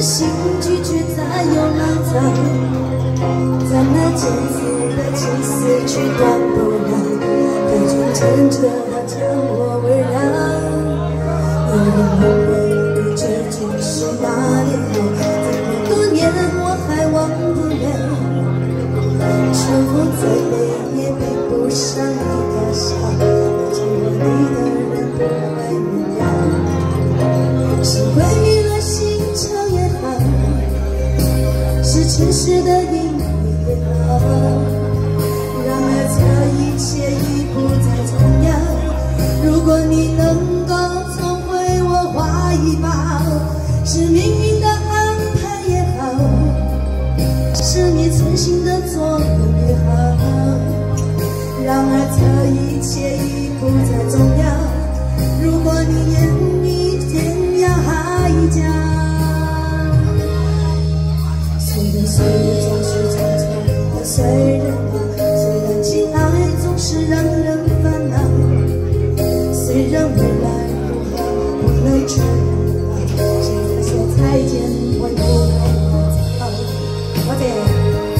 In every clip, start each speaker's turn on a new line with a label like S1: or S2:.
S1: 心拒绝再有浪荡，在那坚持的情丝去断不了，陪着牵着它将我围绕。有人问你究竟是哪里好？这么多年我还忘不了。春风再美也比不上你的笑，见过你的人不会原谅。是回避了星球也好，是前世的因缘也好，然而这一切已不再重要。如果你能够重回我怀抱，是命运的安排也好，是你存心的作弄也好，然而这一切已不再重要。如果你愿意天涯海角，岁月岁月总是匆匆的随人跑，虽然情爱总是让人烦恼，虽然未来如何不能确认，现在说再见会不会好？我的。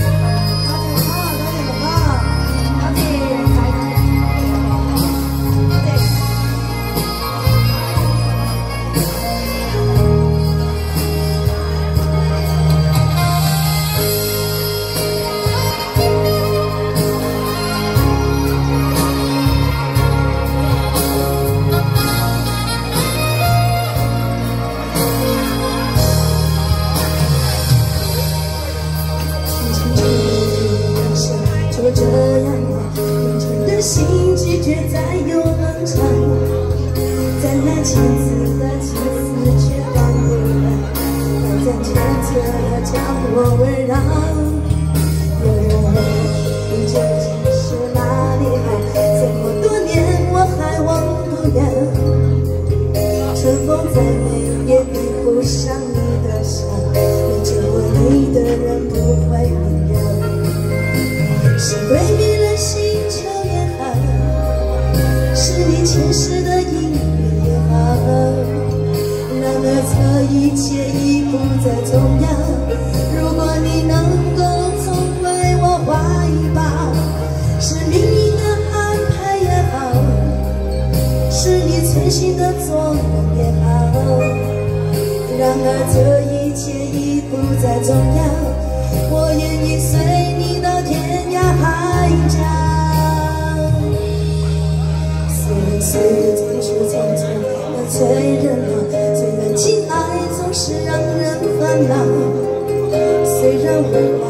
S1: 就这样啊，认真的心拒绝再有冷场，再难牵丝的情丝却断不了，反正牵着它将我围绕。有人问你究竟是哪里好？这么多年我还忘不了。春风再美也比不上你的笑，没见过你的人不会明了。是规避了星球也好，是你前世的因缘也好，然而这一切已不再重要。如果你能够重回我怀抱，是命运的安排也好，是你存心的作弄也好，然而这一切已不再重要。我愿意随你到天涯海角，岁月岁月总是匆匆的催人老，虽然情爱总是让人烦恼，虽然我